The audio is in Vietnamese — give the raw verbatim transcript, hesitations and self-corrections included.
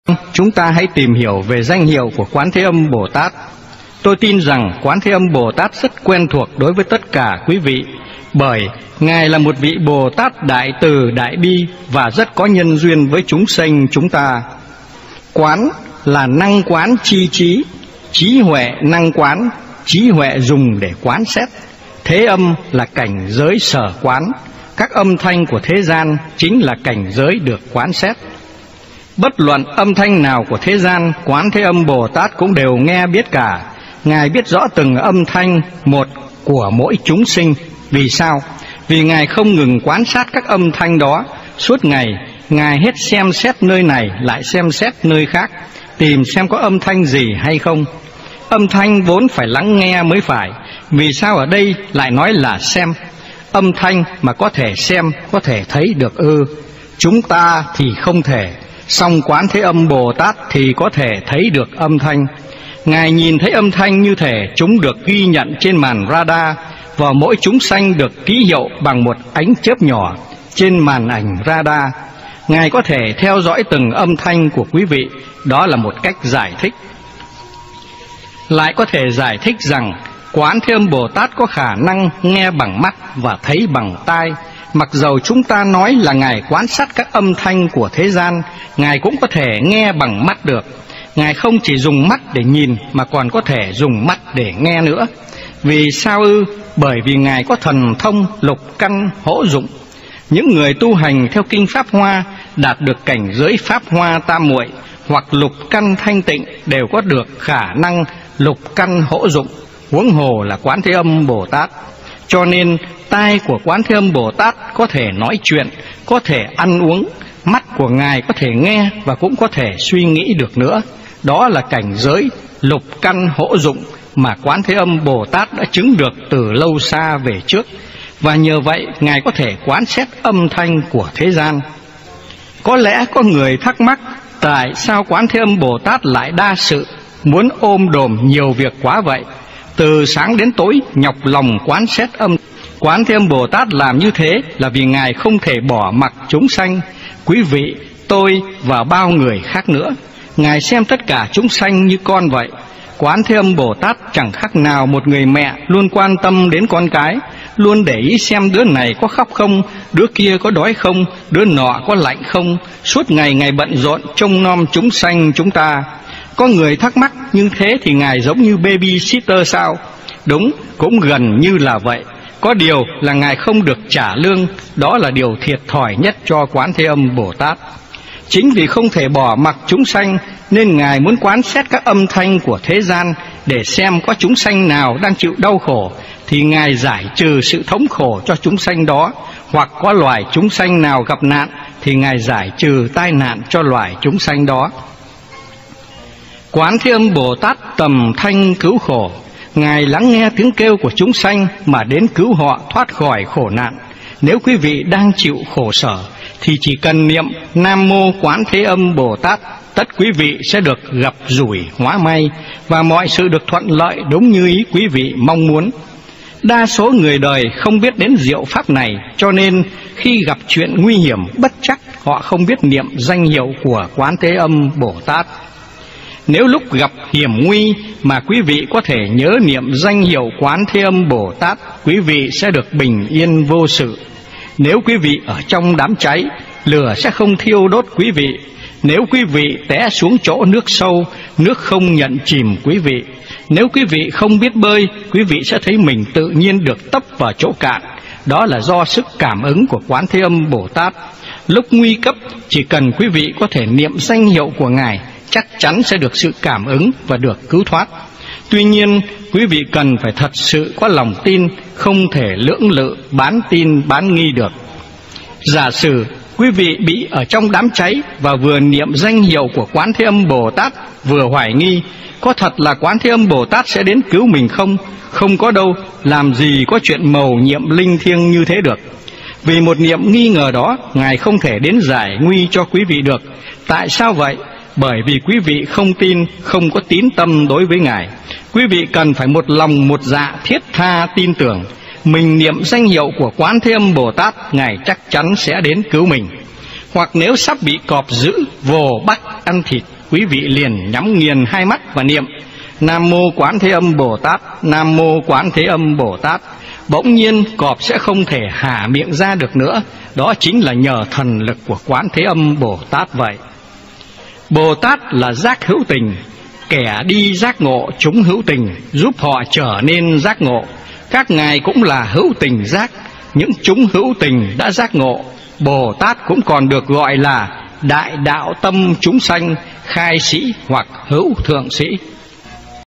Chúng ta hãy tìm hiểu về danh hiệu của Quán Thế Âm Bồ Tát. Tôi tin rằng Quán Thế Âm Bồ Tát rất quen thuộc đối với tất cả quý vị, bởi Ngài là một vị Bồ Tát đại từ đại bi và rất có nhân duyên với chúng sanh chúng ta. Quán là năng quán chi trí, trí huệ năng quán, trí huệ dùng để quán xét. Thế âm là cảnh giới sở quán, các âm thanh của thế gian chính là cảnh giới được quán xét. Bất luận âm thanh nào của thế gian, Quán Thế Âm Bồ Tát cũng đều nghe biết cả. Ngài biết rõ từng âm thanh một của mỗi chúng sinh. Vì sao? Vì Ngài không ngừng quan sát các âm thanh đó. Suốt ngày, Ngài hết xem xét nơi này lại xem xét nơi khác, tìm xem có âm thanh gì hay không. Âm thanh vốn phải lắng nghe mới phải. Vì sao ở đây lại nói là xem? Âm thanh mà có thể xem, có thể thấy được ư? Chúng ta thì không thể, song Quán Thế Âm Bồ Tát thì có thể thấy được âm thanh. Ngài nhìn thấy âm thanh như thể chúng được ghi nhận trên màn radar, và mỗi chúng sanh được ký hiệu bằng một ánh chớp nhỏ trên màn ảnh radar. Ngài có thể theo dõi từng âm thanh của quý vị. Đó là một cách giải thích. Lại có thể giải thích rằng Quán Thế Âm Bồ Tát có khả năng nghe bằng mắt và thấy bằng tai. Mặc dầu chúng ta nói là Ngài quan sát các âm thanh của thế gian, Ngài cũng có thể nghe bằng mắt được. Ngài không chỉ dùng mắt để nhìn mà còn có thể dùng mắt để nghe nữa. Vì sao ư? Bởi vì Ngài có thần thông lục căn hỗ dụng. Những người tu hành theo kinh Pháp Hoa đạt được cảnh giới Pháp Hoa tam muội hoặc lục căn thanh tịnh đều có được khả năng lục căn hỗ dụng, huống hồ là Quán Thế Âm Bồ Tát. Cho nên tai của Quán Thế Âm Bồ Tát có thể nói chuyện, có thể ăn uống, mắt của Ngài có thể nghe và cũng có thể suy nghĩ được nữa. Đó là cảnh giới lục căn hỗ dụng mà Quán Thế Âm Bồ Tát đã chứng được từ lâu xa về trước, và nhờ vậy Ngài có thể quán xét âm thanh của thế gian. Có lẽ có người thắc mắc tại sao Quán Thế Âm Bồ Tát lại đa sự, muốn ôm đồm nhiều việc quá vậy, từ sáng đến tối nhọc lòng quán xét âm. Quán Thế Âm Bồ Tát làm như thế là vì Ngài không thể bỏ mặc chúng sanh, quý vị, tôi và bao người khác nữa. Ngài xem tất cả chúng sanh như con vậy. Quán Thế Âm Bồ Tát chẳng khác nào một người mẹ luôn quan tâm đến con cái, luôn để ý xem đứa này có khóc không, đứa kia có đói không, đứa nọ có lạnh không, suốt ngày Ngài bận rộn trông nom chúng sanh chúng ta. Có người thắc mắc, như thế thì Ngài giống như babysitter sao? Đúng, cũng gần như là vậy. Có điều là Ngài không được trả lương, đó là điều thiệt thòi nhất cho Quán Thế Âm Bồ Tát. Chính vì không thể bỏ mặc chúng sanh nên Ngài muốn quán xét các âm thanh của thế gian để xem có chúng sanh nào đang chịu đau khổ thì Ngài giải trừ sự thống khổ cho chúng sanh đó, hoặc có loài chúng sanh nào gặp nạn thì Ngài giải trừ tai nạn cho loài chúng sanh đó. Quán Thế Âm Bồ Tát tầm thanh cứu khổ. Ngài lắng nghe tiếng kêu của chúng sanh mà đến cứu họ thoát khỏi khổ nạn. Nếu quý vị đang chịu khổ sở thì chỉ cần niệm Nam Mô Quán Thế Âm Bồ Tát, tất quý vị sẽ được gặp rủi hóa may và mọi sự được thuận lợi đúng như ý quý vị mong muốn. Đa số người đời không biết đến diệu pháp này, cho nên khi gặp chuyện nguy hiểm bất trắc họ không biết niệm danh hiệu của Quán Thế Âm Bồ Tát. Nếu lúc gặp hiểm nguy mà quý vị có thể nhớ niệm danh hiệu Quán Thế Âm Bồ Tát, quý vị sẽ được bình yên vô sự. Nếu quý vị ở trong đám cháy, lửa sẽ không thiêu đốt quý vị. Nếu quý vị té xuống chỗ nước sâu, nước không nhận chìm quý vị. Nếu quý vị không biết bơi, quý vị sẽ thấy mình tự nhiên được tấp vào chỗ cạn. Đó là do sức cảm ứng của Quán Thế Âm Bồ Tát. Lúc nguy cấp, chỉ cần quý vị có thể niệm danh hiệu của Ngài, chắc chắn sẽ được sự cảm ứng và được cứu thoát. Tuy nhiên, quý vị cần phải thật sự có lòng tin, không thể lưỡng lự, bán tin bán nghi được. Giả sử quý vị bị ở trong đám cháy và vừa niệm danh hiệu của Quán Thế Âm Bồ Tát, vừa hoài nghi, có thật là Quán Thế Âm Bồ Tát sẽ đến cứu mình không? Không có đâu, làm gì có chuyện mầu nhiệm linh thiêng như thế được. Vì một niệm nghi ngờ đó, Ngài không thể đến giải nguy cho quý vị được. Tại sao vậy? Bởi vì quý vị không tin, không có tín tâm đối với Ngài. Quý vị cần phải một lòng một dạ thiết tha tin tưởng. Mình niệm danh hiệu của Quán Thế Âm Bồ Tát, Ngài chắc chắn sẽ đến cứu mình. Hoặc nếu sắp bị cọp dữ vồ bắt ăn thịt, quý vị liền nhắm nghiền hai mắt và niệm Nam Mô Quán Thế Âm Bồ Tát, Nam Mô Quán Thế Âm Bồ Tát. Bỗng nhiên cọp sẽ không thể há miệng ra được nữa. Đó chính là nhờ thần lực của Quán Thế Âm Bồ Tát vậy. Bồ Tát là giác hữu tình, kẻ đi giác ngộ chúng hữu tình, giúp họ trở nên giác ngộ. Các ngài cũng là hữu tình giác, những chúng hữu tình đã giác ngộ. Bồ Tát cũng còn được gọi là đại đạo tâm chúng sanh, khai sĩ hoặc hữu thượng sĩ.